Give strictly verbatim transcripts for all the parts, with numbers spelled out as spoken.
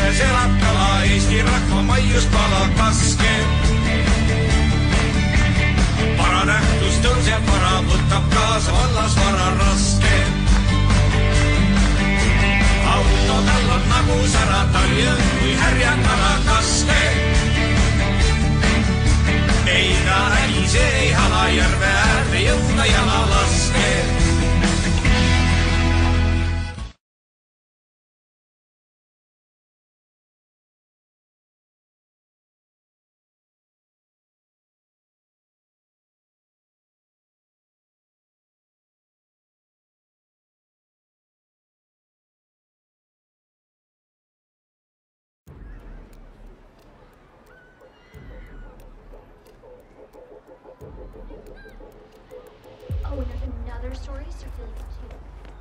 meres elab kala, Eesti rahva maiuspala kaske. Varanähtus tõuseb vara, võtab kaasa vallas vara raske. Auto tal on nagu sära, tal jõud kui härjakala kaske. Ei ta ägise ei hala, järve äärde jõuda jala laske. Oh, and another story circulating too.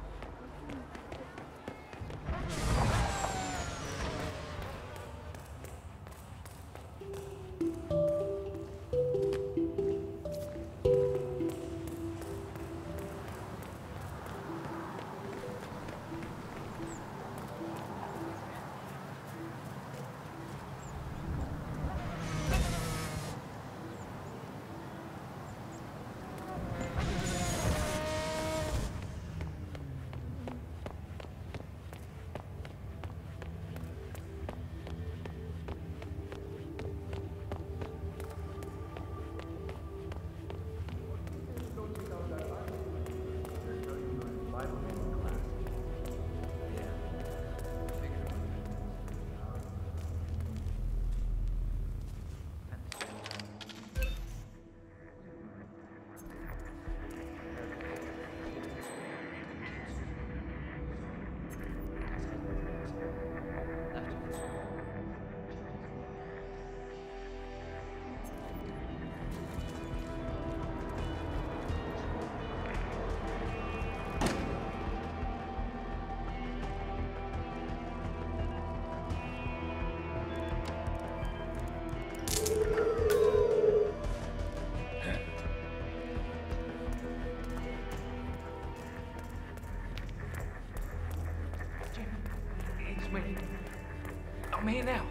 I'm here now.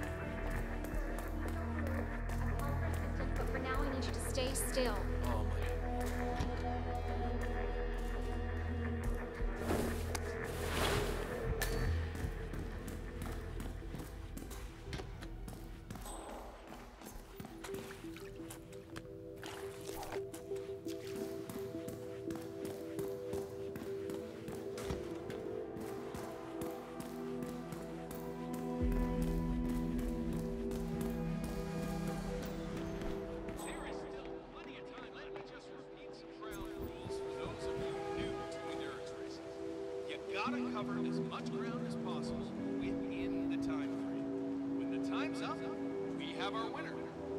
But for now, I need you to stay still. Oh, gotta cover as much ground as possible within the time frame. When the time's up, we have our winner.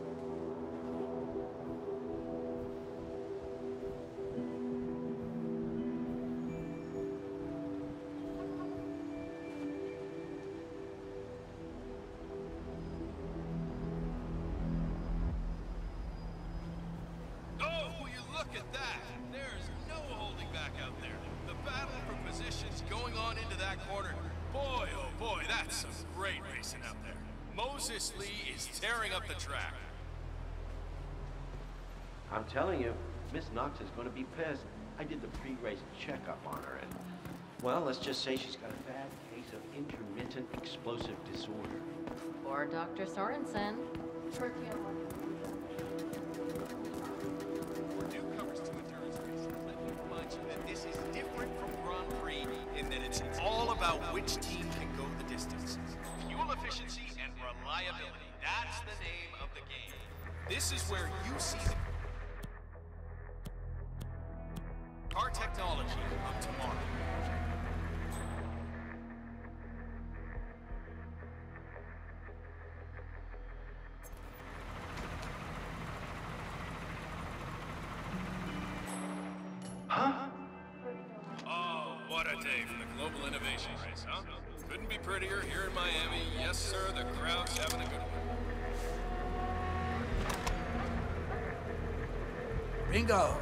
Oh, will you look at that? There's no holding back out there. The battle for positions going on into that corner. Boy, oh boy, that's some great racing out there. Moses Lee is tearing up the track. I'm telling you, Miss Knox is going to be pissed. I did the pre-race checkup on her, and, well, let's just say she's got a bad case of intermittent explosive disorder. Or Doctor Sorensen. For newcomers to endurance racing, let me remind you that this is different from Grand Prix in that it's all about which team can go the distance. Fuel efficiency and reliability, that's the name of the game. This is where you see the car technology of tomorrow. Huh? Oh, what a day for the Global Innovation Race, huh? Couldn't be prettier here in Miami. Yes, sir, the crowd's having a good one. Bingo!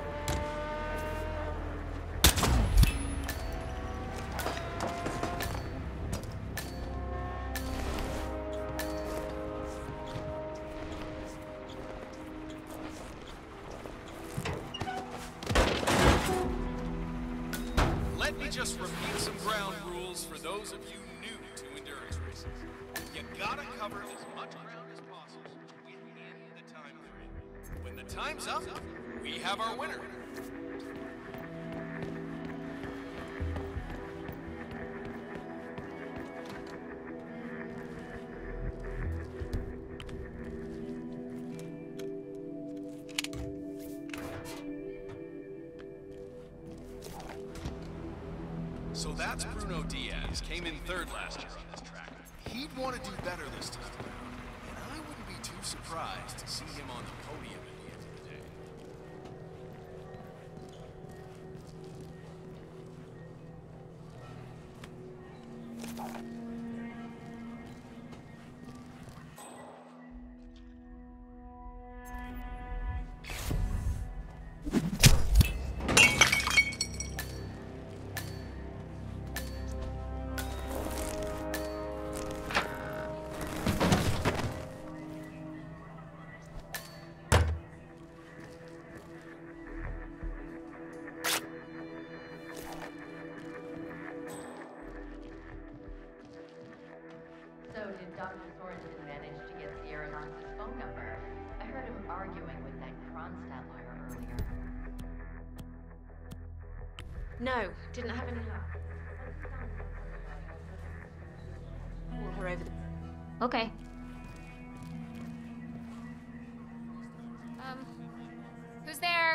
gotta cover as much ground as possible within the time frame. When the time's up, we have our winner. So that's Bruno Diaz, came in third last year on this track. He'd want to do better this time around, and I wouldn't be too surprised to see him on the podium at the end of the day. So did Doctor Sorensen manage to get Sierra Knox's phone number? I heard him arguing with that Kronstadt lawyer earlier. No, didn't have any luck. Call her over the... Okay. Um, who's there?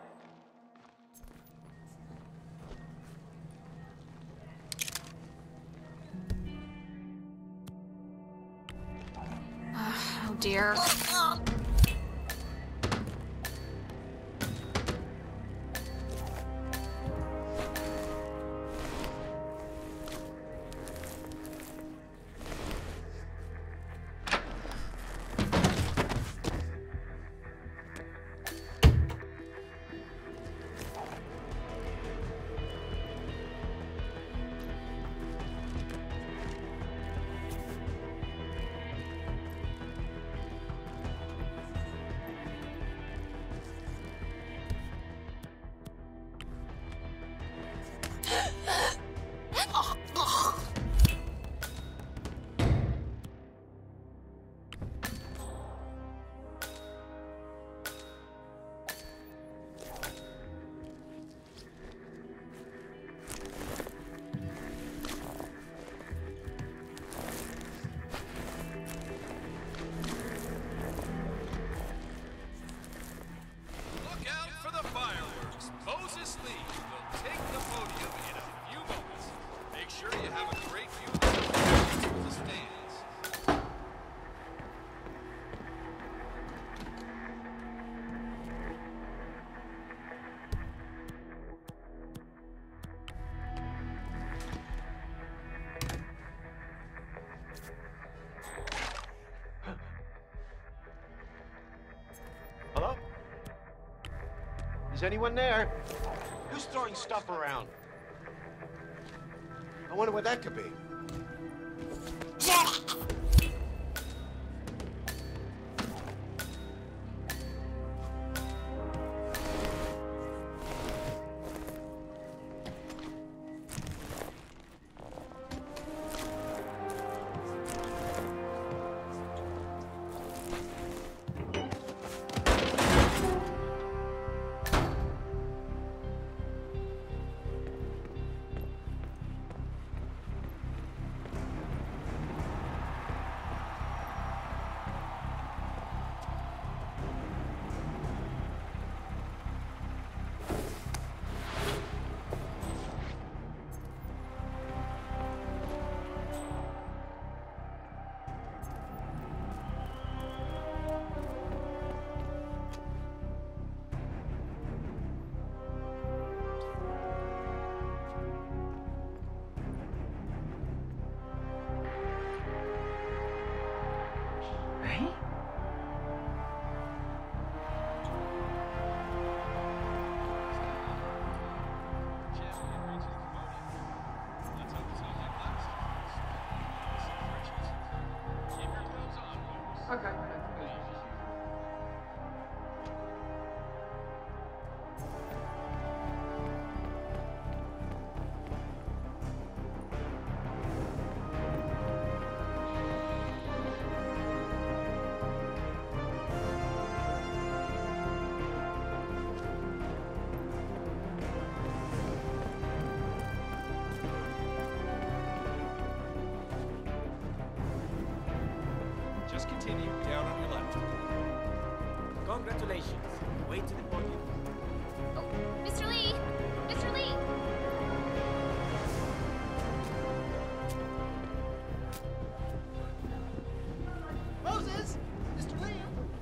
Oh dear. Hello? Is anyone there? Who's throwing stuff around? I wonder what that could be. Okay. Please continue down on your left. Congratulations. Way to the podium. Oh, Mister Lee! Mister Lee! Moses! Mister Lee!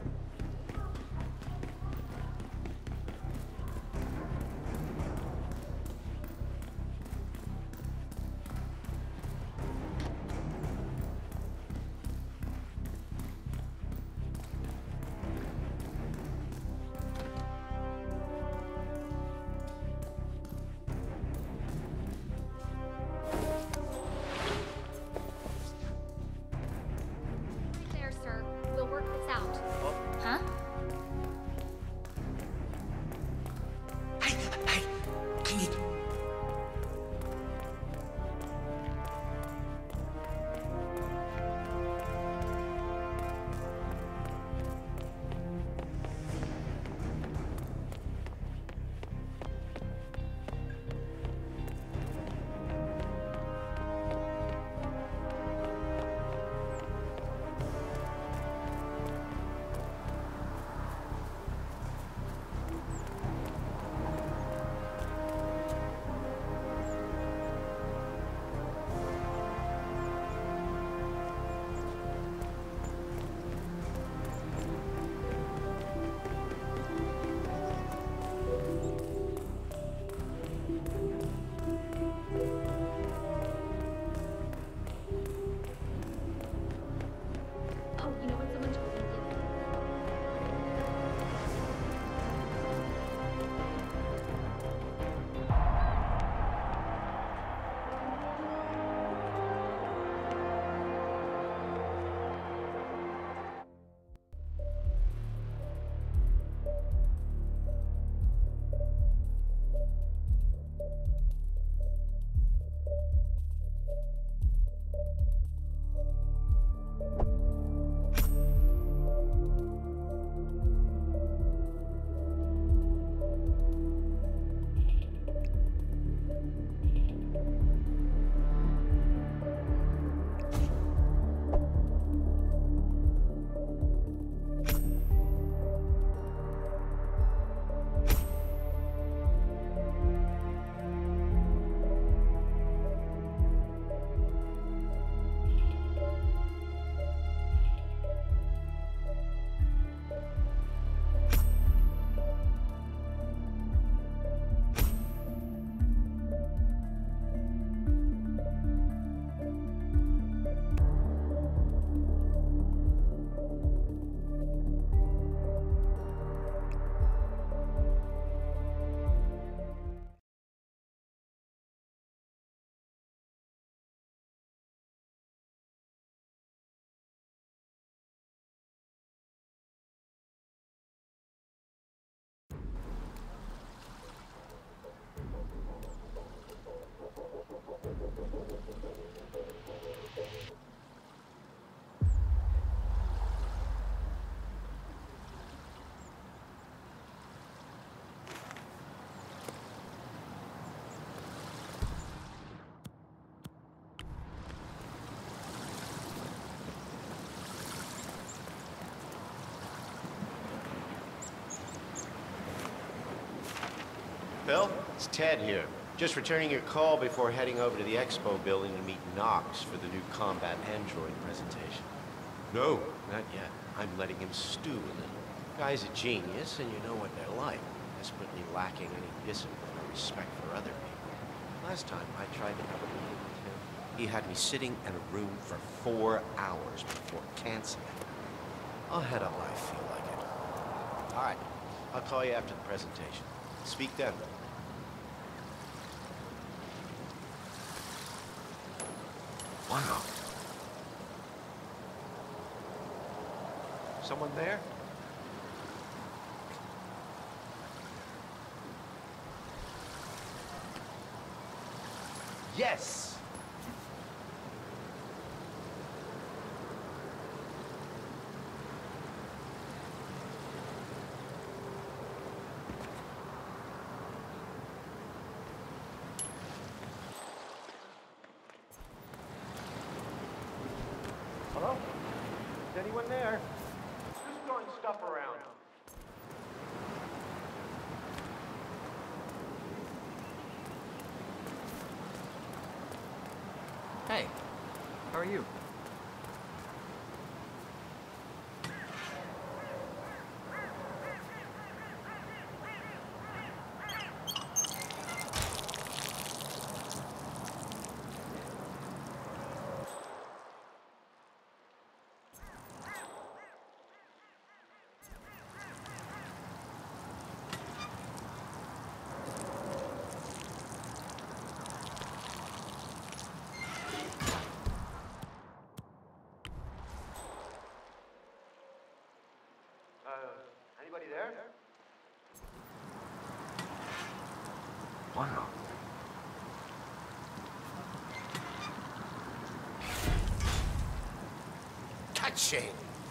There, sir. We'll work this out. Huh? Hey, hey, can you... Oh, you know what? Someone told me. Bill, it's Ted here. Just returning your call before heading over to the expo building to meet Knox for the new combat android presentation. No, not yet. I'm letting him stew a little. Guy's a genius, and you know what they're like. Desperately lacking any discipline or respect for other people. Last time I tried to have a meeting with him, he had me sitting in a room for four hours before canceling. I'll head up when I feel like it. All right, I'll call you after the presentation. Speak then. Wow. Someone there? Yes! Hello? Is anyone there? Who's throwing stuff around? Hey, how are you? Anybody there? Wow. Touching.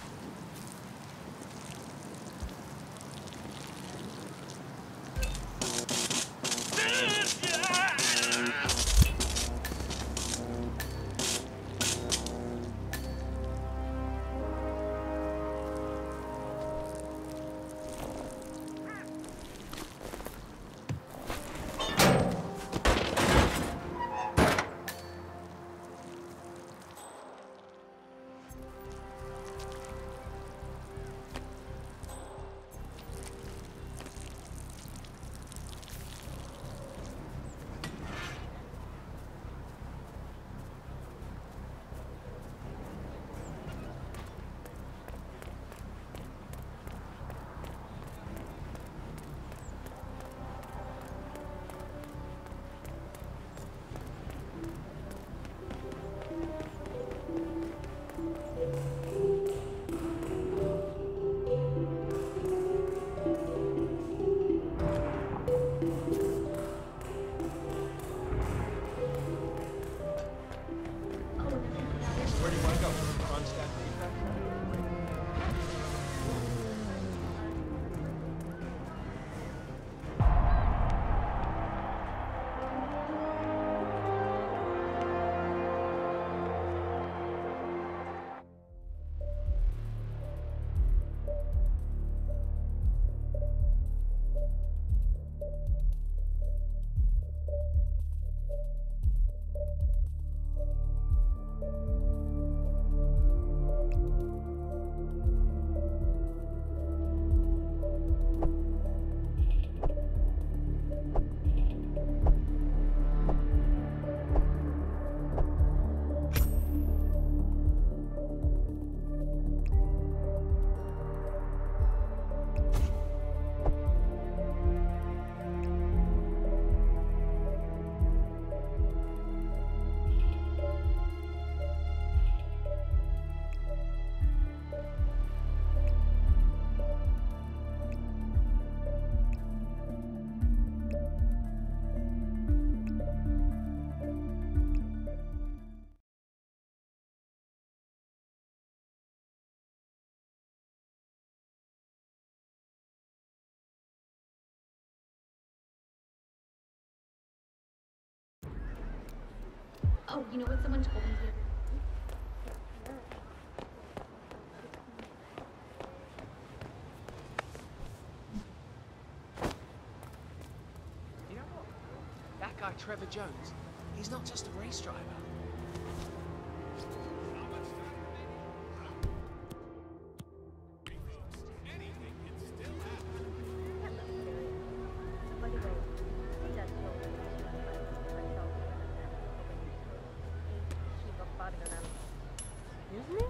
Where do you want to go? Kronstadt manufacturing? Oh, you know what someone told me the other You know what? That guy, Trevor Jones, he's not just a race driver. Excuse me?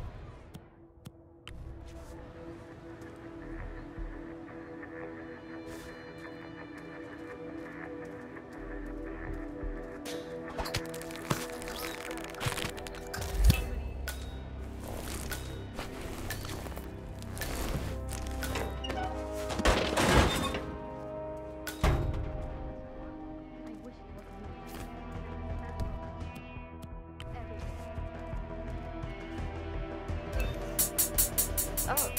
Oh.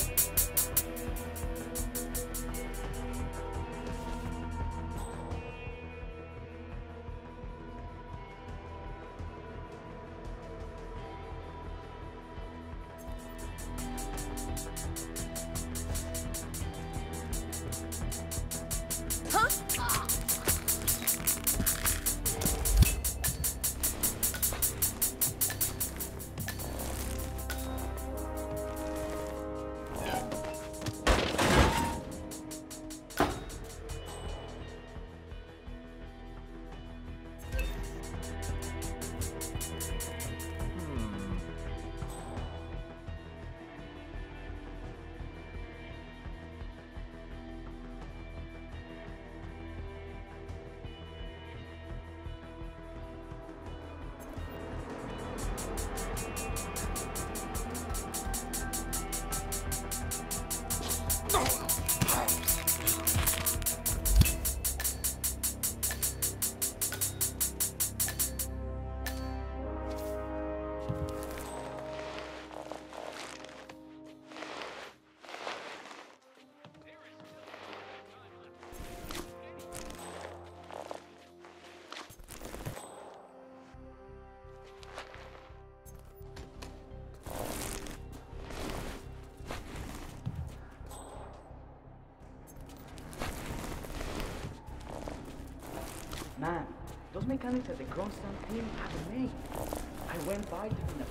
Man, those mechanics at the Kronstadt team have me. I went by to the...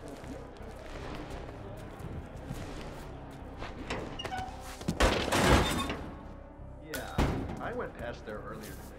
Yeah, I went past there earlier today.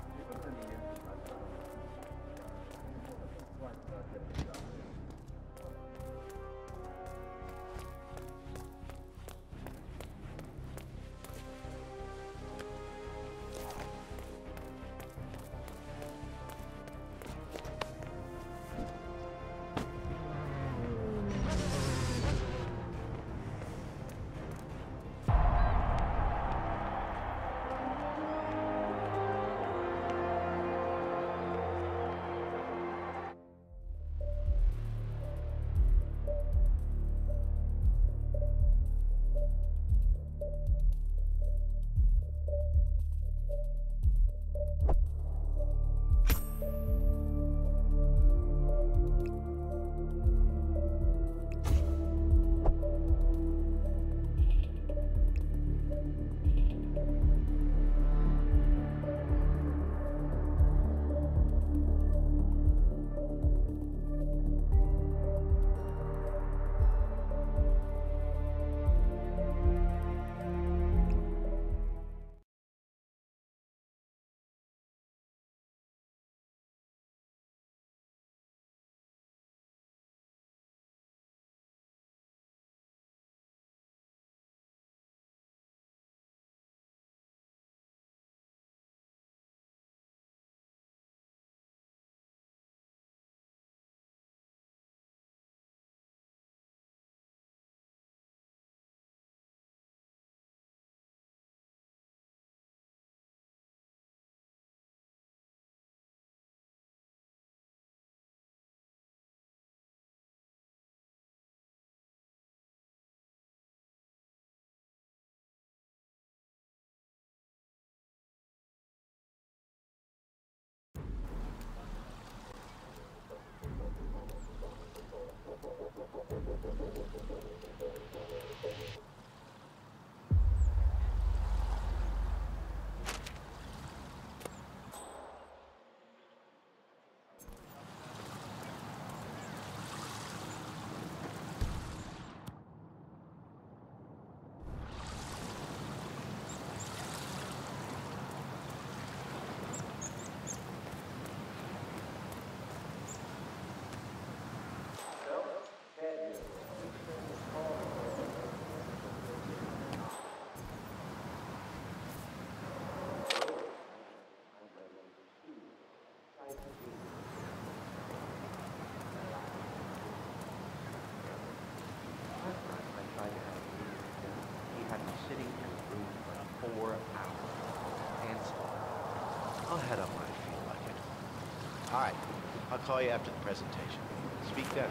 I'll head up when I feel like it. All right. I'll call you after the presentation. Speak then.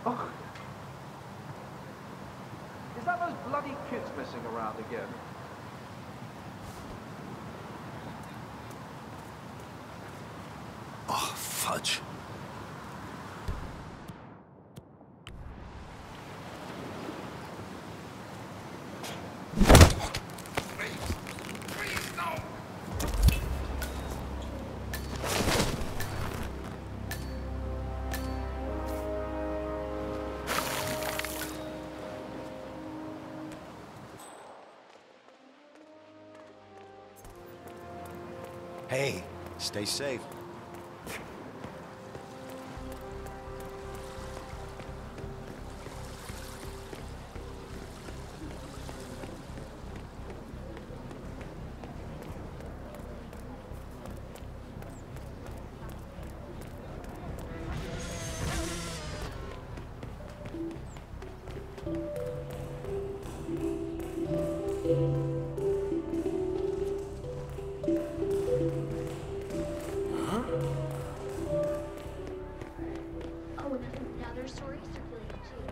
Oh. Is that those bloody kids messing around again? Oh, fudge. Hey, stay safe. Oh, and there's another story circulating too.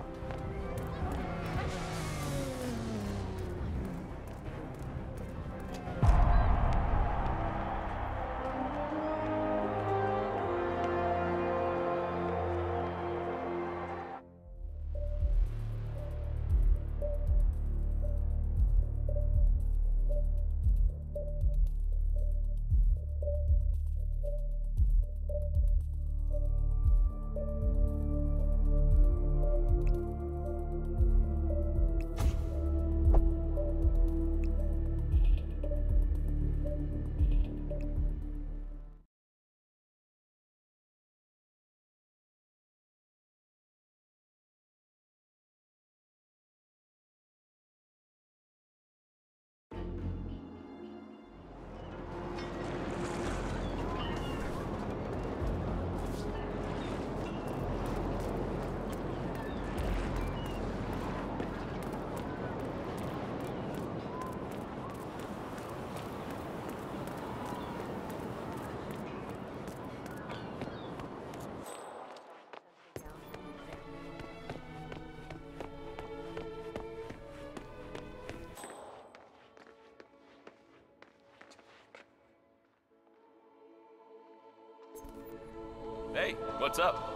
Hey, what's up?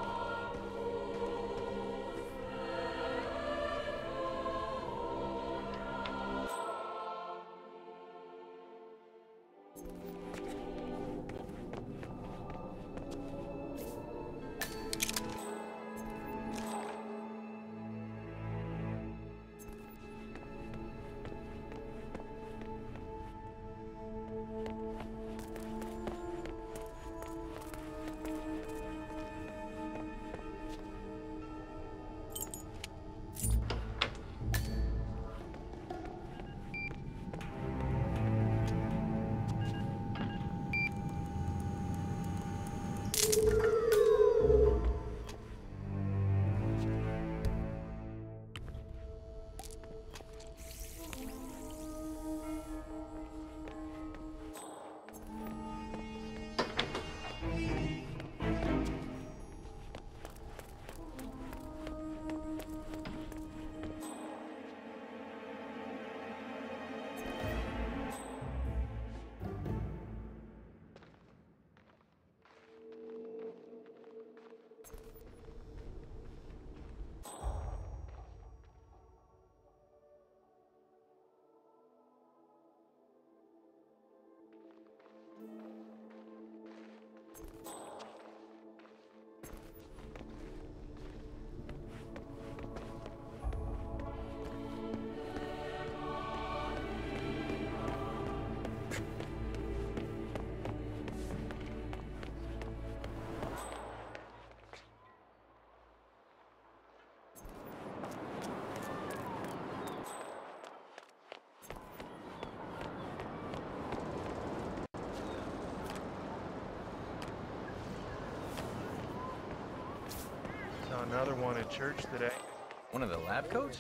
Another one at church today. One of the lab coats?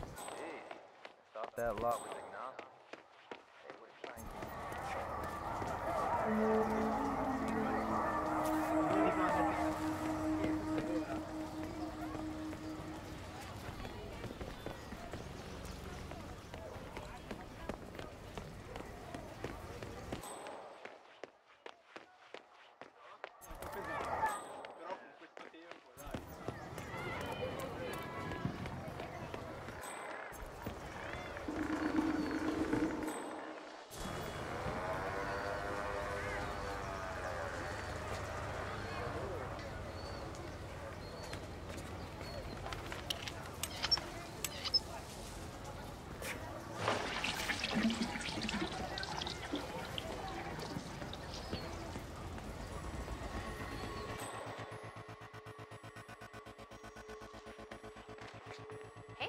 Stop that lot with agnostic.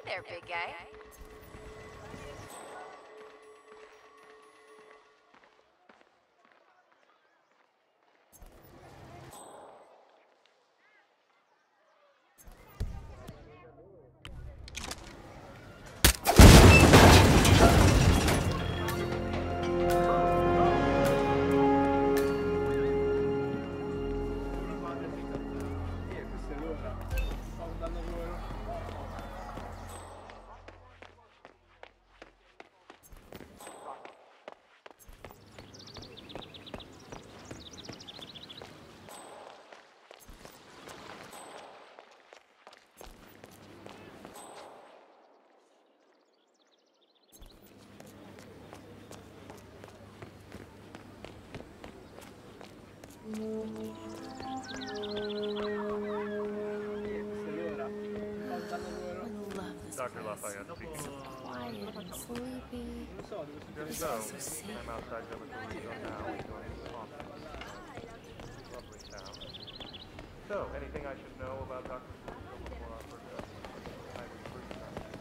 there, big guy. Doctor Lafayette speaking. Quiet and sleepy. Just so, I'm outside the Louisiana now, enjoying the coffee. Lovely town. So, anything I should know about Doctor before I forget? I was pretty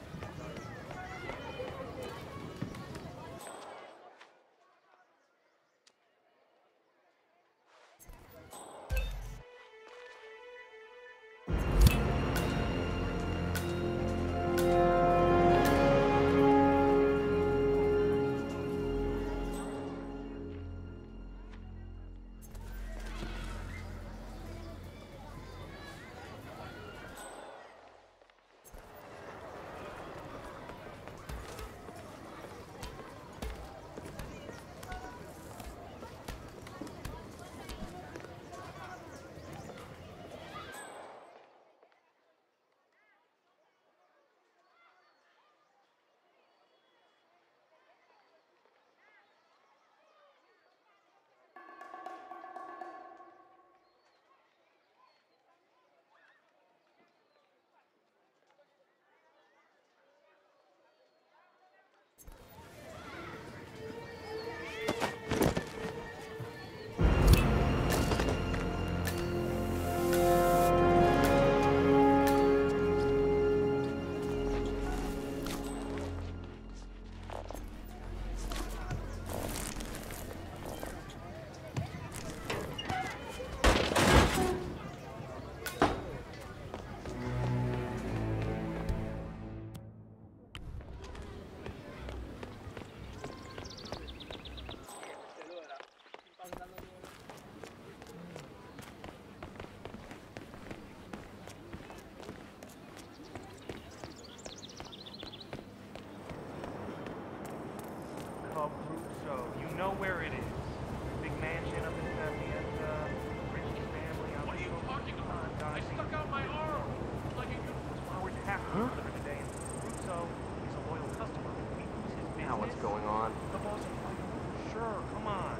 You know where it is. Big mansion up in Hacienda, rich family. What are you talking about? I stuck out my arm. Like a Well, we're half huh? today. Russo is a loyal customer. We lose his business. Now what's going on? The boss is like, sure, come on.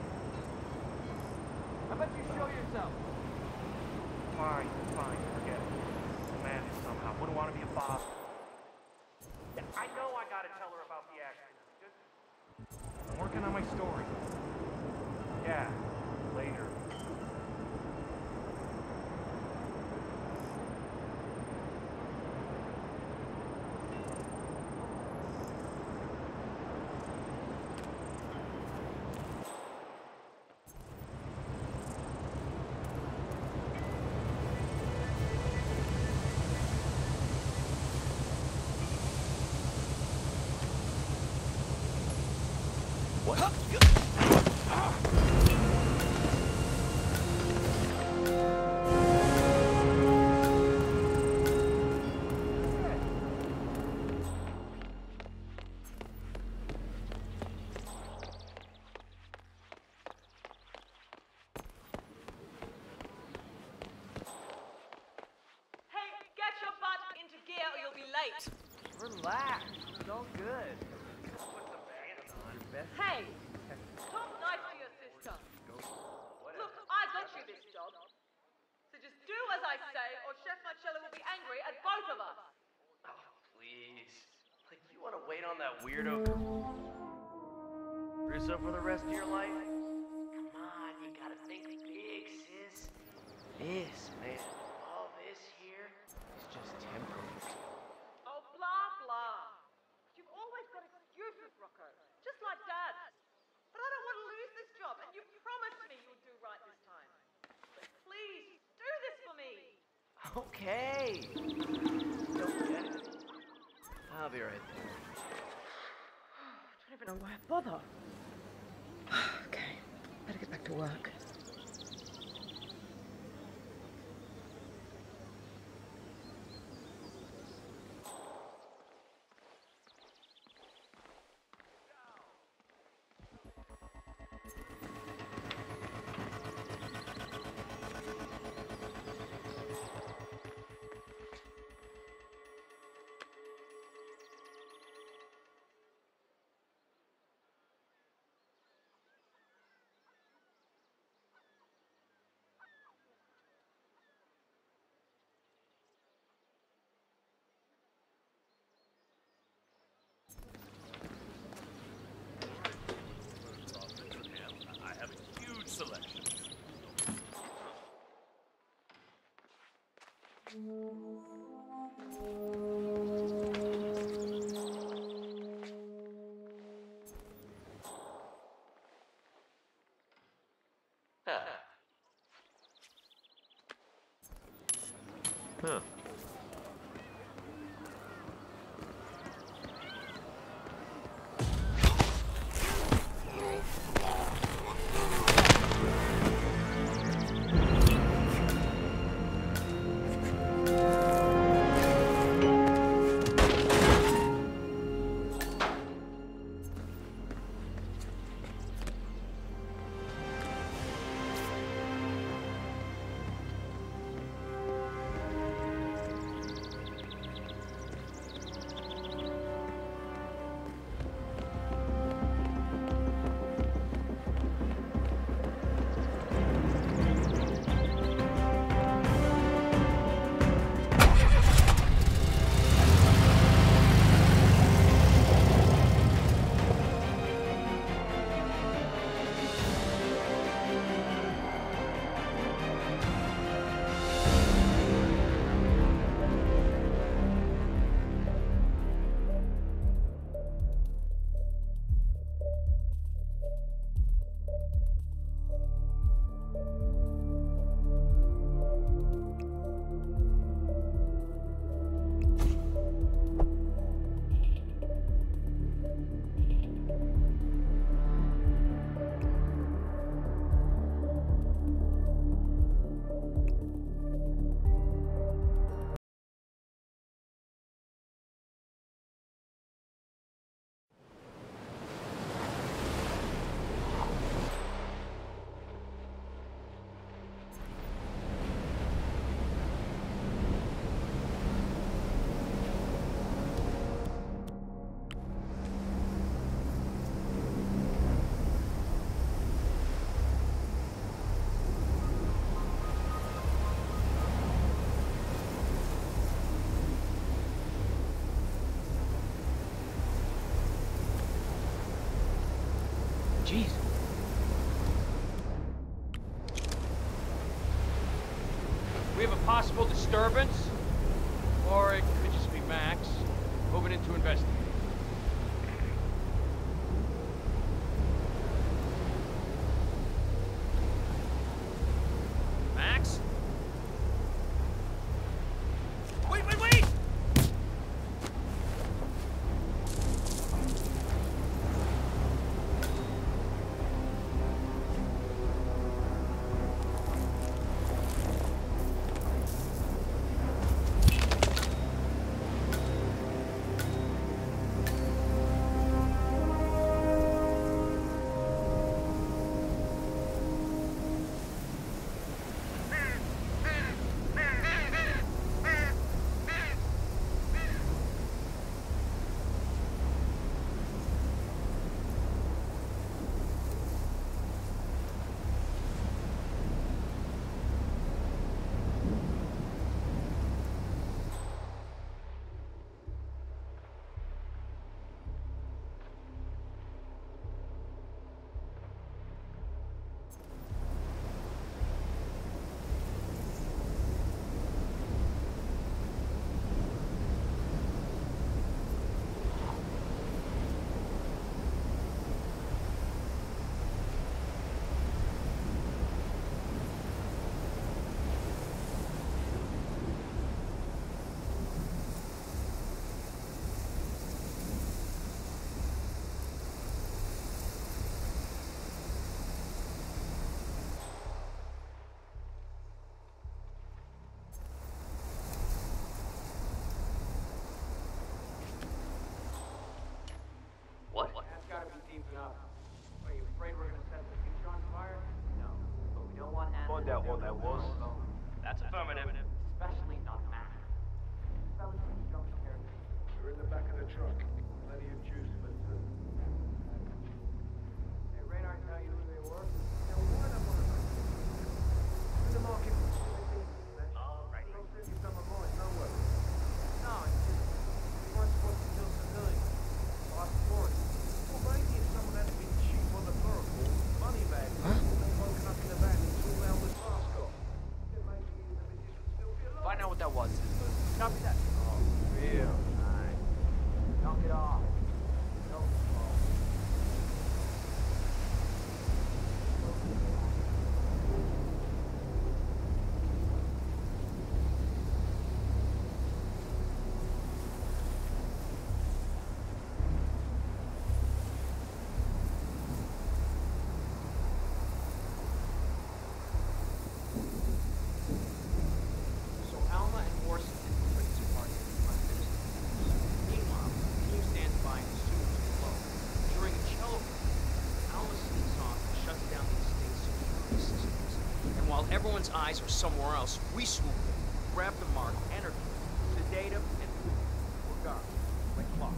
How about you show yourself? Fine, fine, forget it. I'm mad somehow. Wouldn't want to be a boss. Yeah, I know I gotta tell her about the accident. I'm working on my story. Yeah, later. What? Relax. It's all good. Put the band on. Hey! Talk nice to your sister. Look, I got you this job. So just do as I say, or Chef Marcello will be angry at both of us. Oh, please. Like, you want to wait on that weirdo Russo for the rest of your life? Come on, you gotta think big, sis. This, man, all this here is just temporary. Oh, blah! Okay. Don't get it. I'll be right there. I don't even know why I bother. Okay, better get back to work. I have a huge selection. Huh. Huh. Jeez. We have a possible disturbance, or it could just be Max moving in to investigate. Max? Wait, wait, wait! up. Are you afraid we're gonna set the future on fire? No, but we don't want animals. Find out what that was. That's affirmative. Especially not Max. Fellas, please jump scared. We're in the back of the truck. Plenty of juice for two. Hey, Radar tell you who they were? Now, why not one of us? In the market for Alrighty. Don't send you some of mine, no way. No, it's just, we weren't supposed to kill civilians. Lost story. Well, maybe if someone had been cheap on the chloroform, money bag, huh? They woken up in the van and threw out with mask off. Then maybe the images would still be alive. Find out what that was. Copy that. Oh, real nice. Knock it off. No fault. So Alma and Orson infiltrate this party and unfinished business. Meanwhile, the team stands by in the sewers below. During a cello performance, Alma sneaks on and shuts down the estate's security systems. And while everyone's eyes are somewhere else, we swoop in, grab the mark, enter, sedate him, and poof, we're gone. Like clock.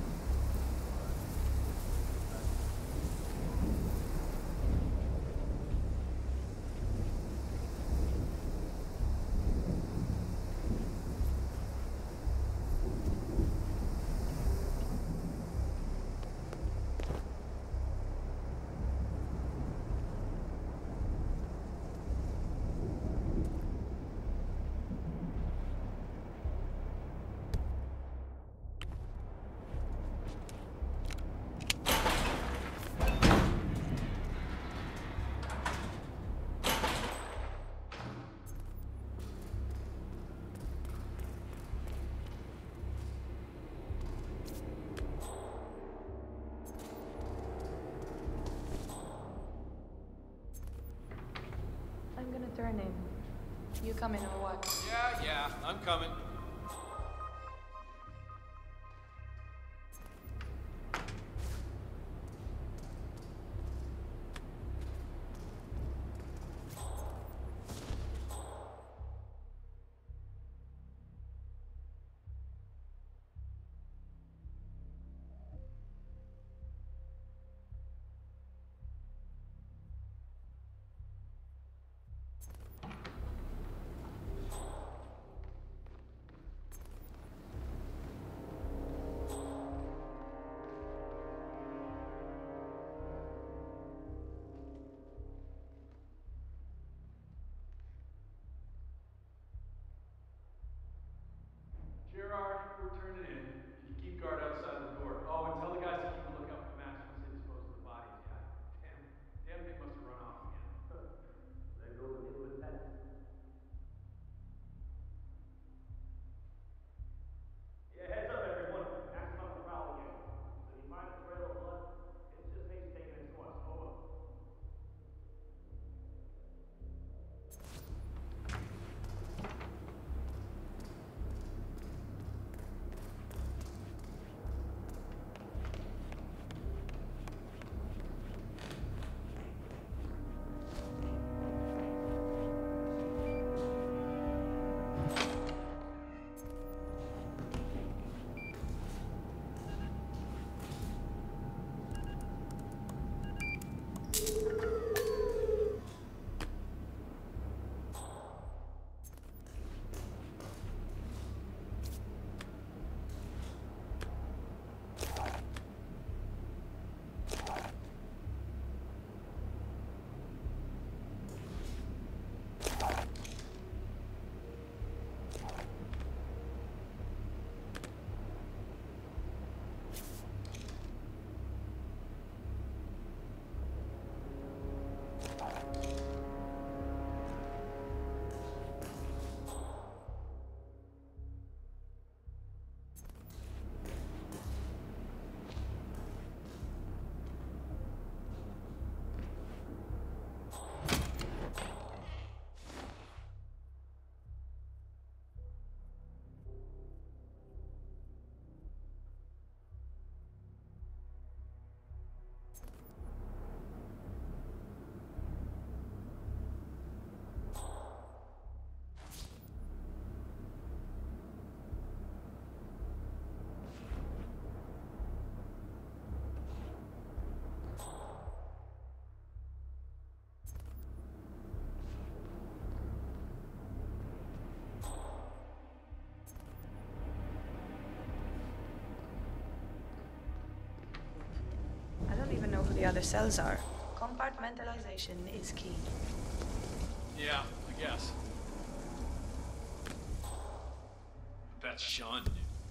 I'm gonna turn in. You coming or what? Yeah, yeah, I'm coming. the other cells are. Compartmentalization is key. Yeah, I guess. That's Sean.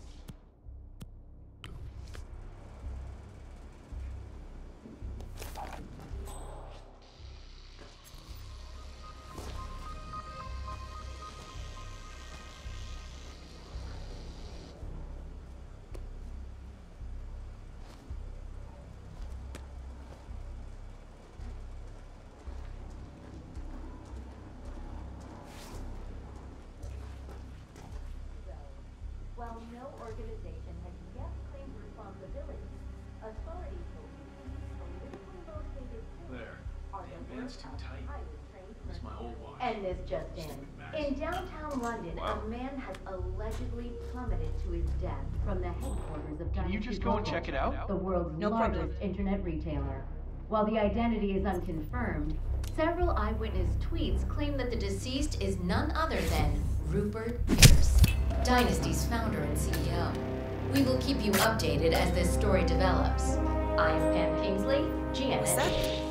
While no organization has yet claimed responsibility, authorities believe politically motivated There. are Damn the band's worst too of tight. highly trained That's my old watch. And this just in. In downtown London, Wow. a man has allegedly plummeted to his death from the headquarters of Can you Dynasty just go and Global, check it out? the world's No largest problem. internet retailer. While the identity is unconfirmed, several eyewitness tweets claim that the deceased is none other than Rupert Pierce, Dynasty's founder and C E O. We will keep you updated as this story develops. I'm Pam Kingsley, G N N.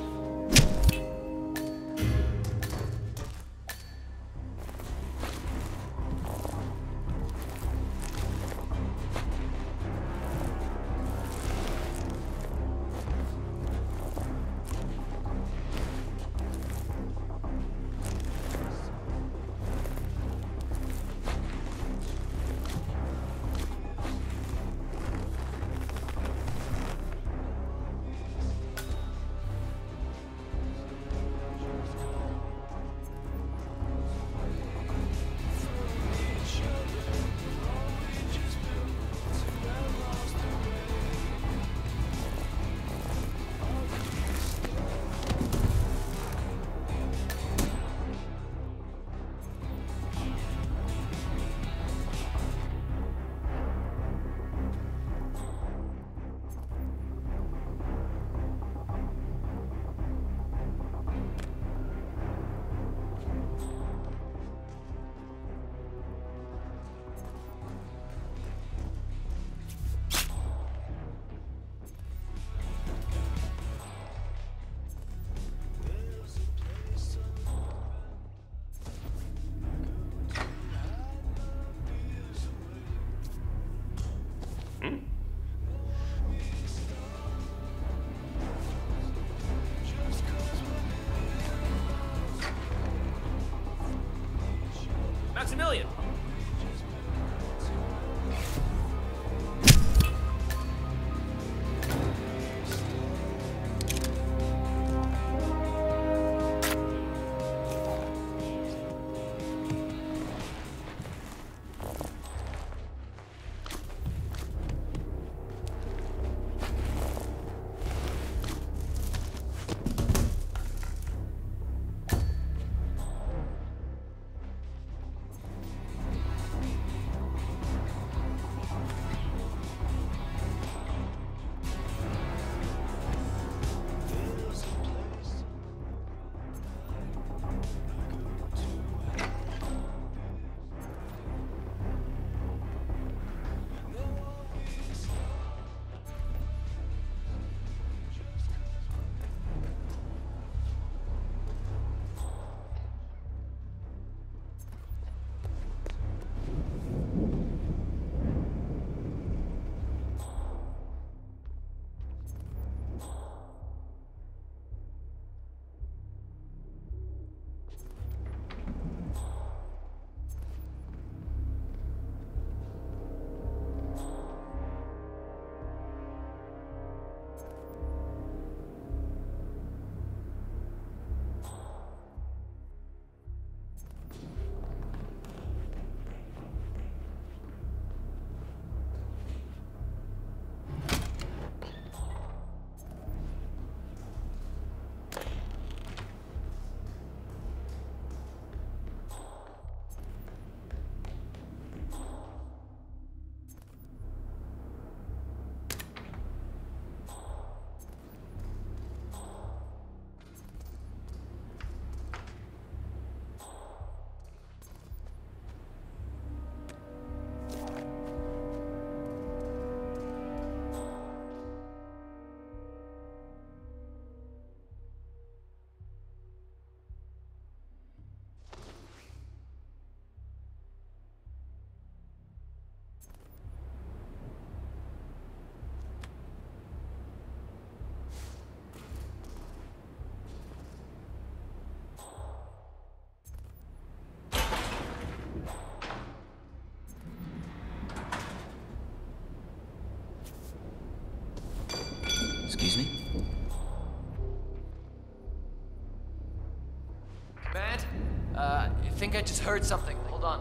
think I just heard something. Hold on.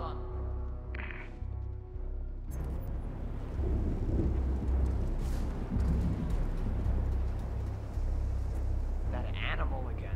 That animal again.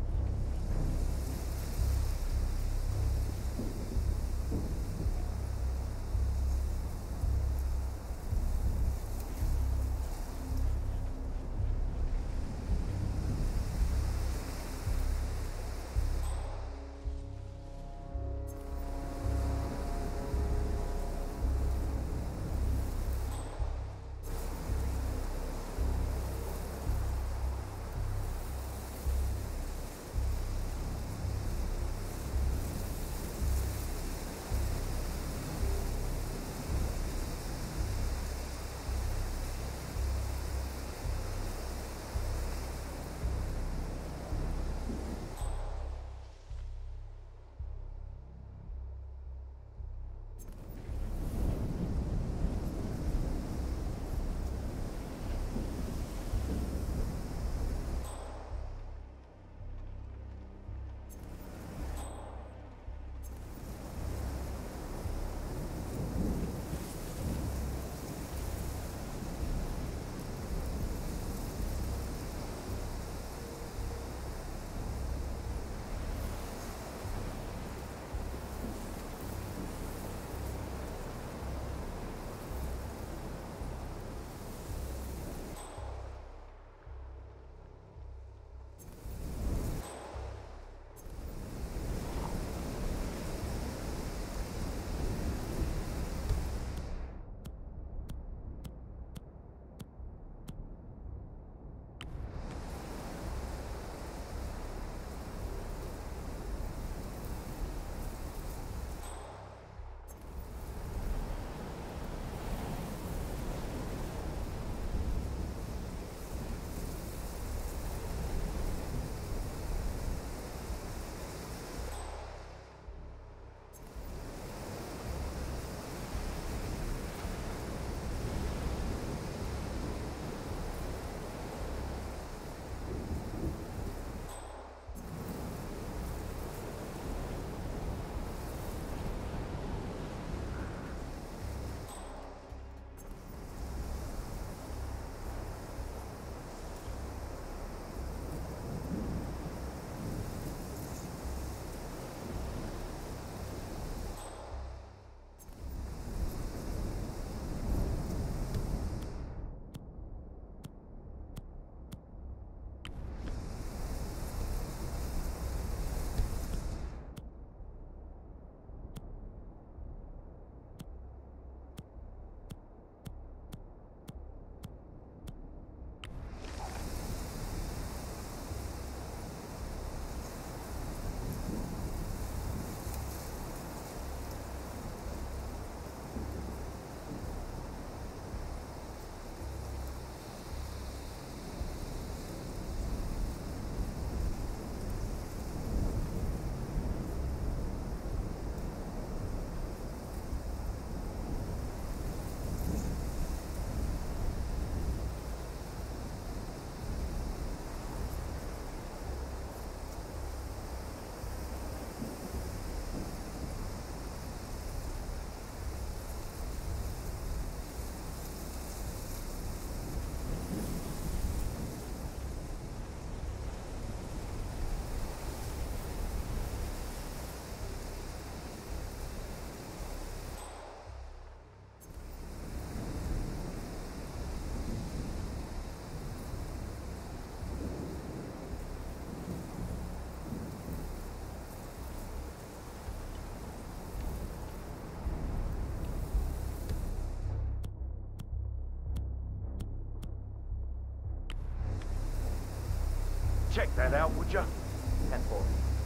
Check that out, would ya? ten four.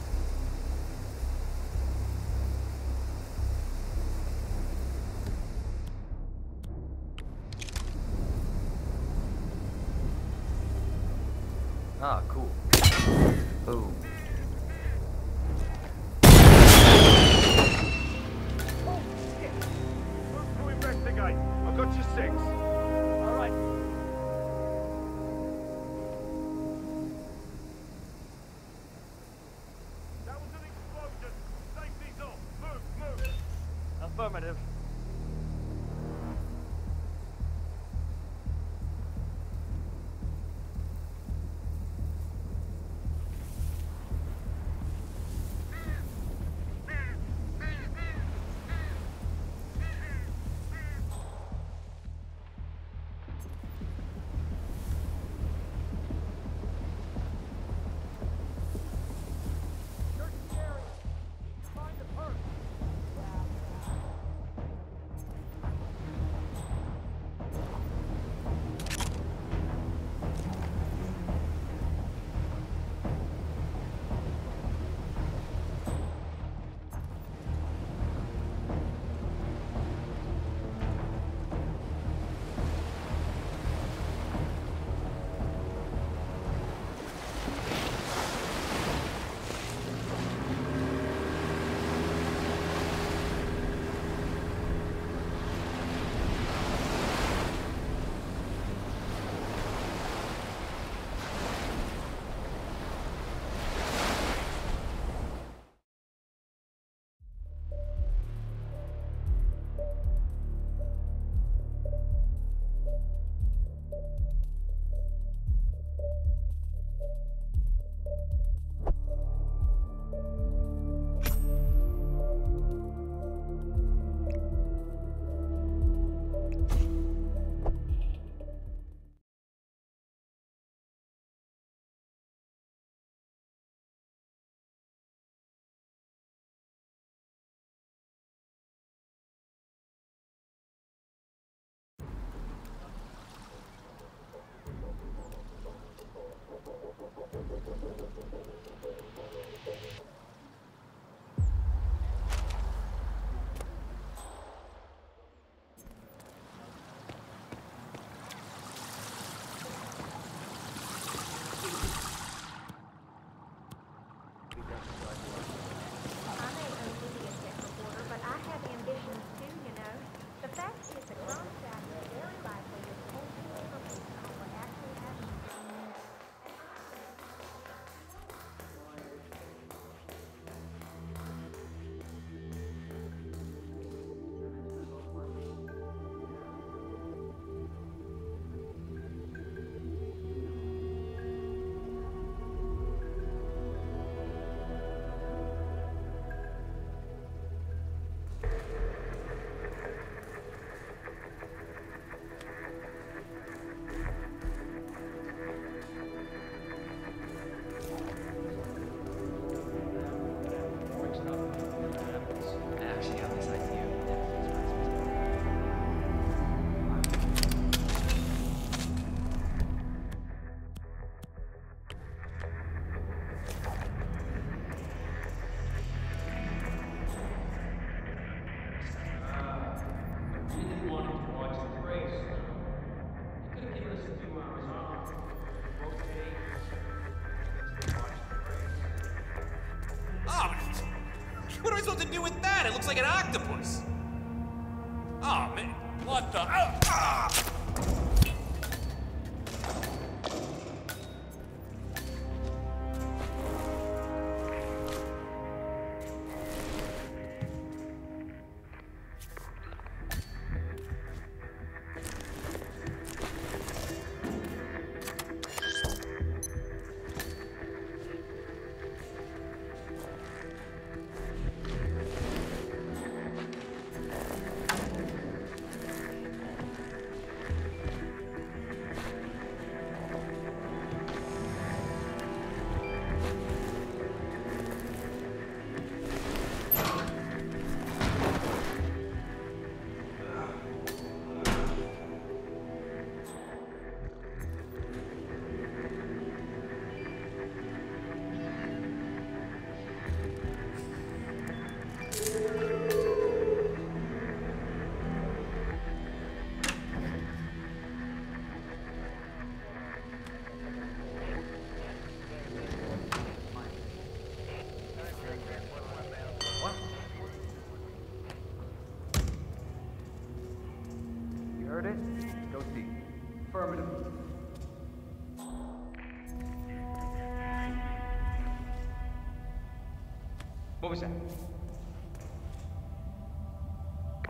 Ah, cool. Boom. Oh, shit! Move to investigate. I've got you six. All right. That was an explosion. Safety's Affirmative. What am I supposed to do with that? It looks like an octopus. Oh, man. What the? Ah! Ah! Heard it? Go see. Affirmative. What was that?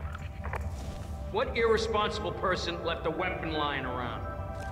What irresponsible person left a weapon lying around?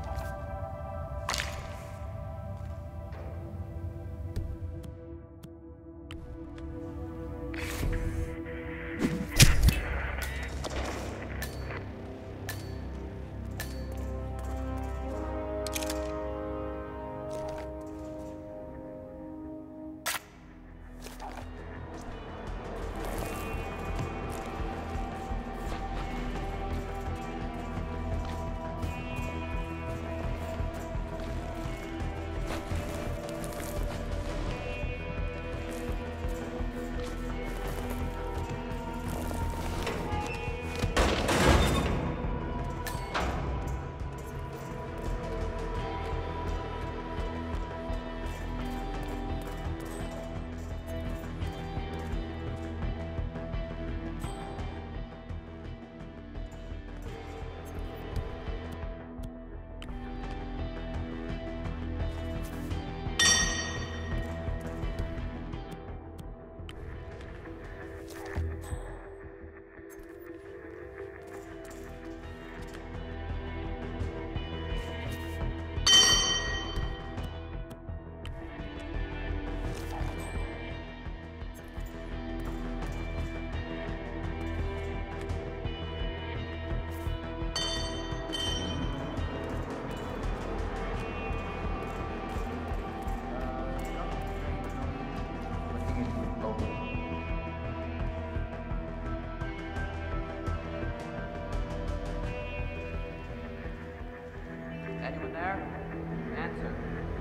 Anyone there? Answer.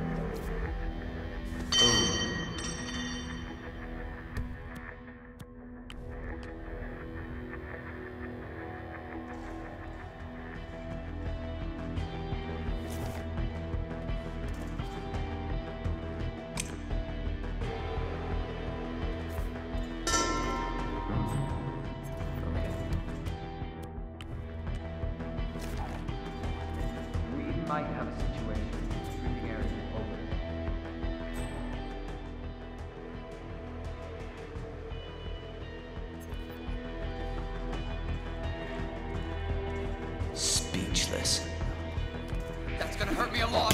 Might have a situation. Treating area open. Speechless. That's gonna hurt me a lot.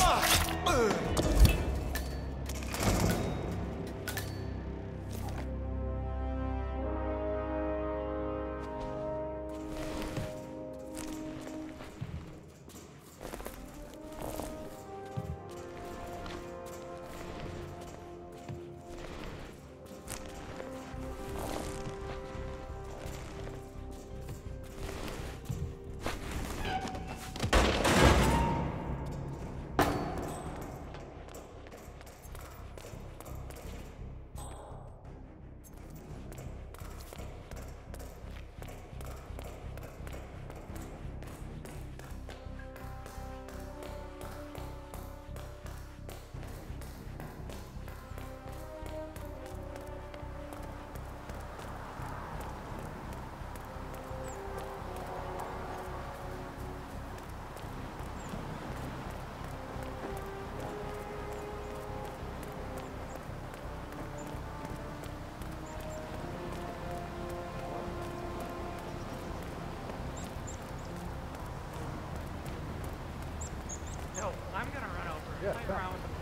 No, I'm gonna run over. Yeah, Play come. around with the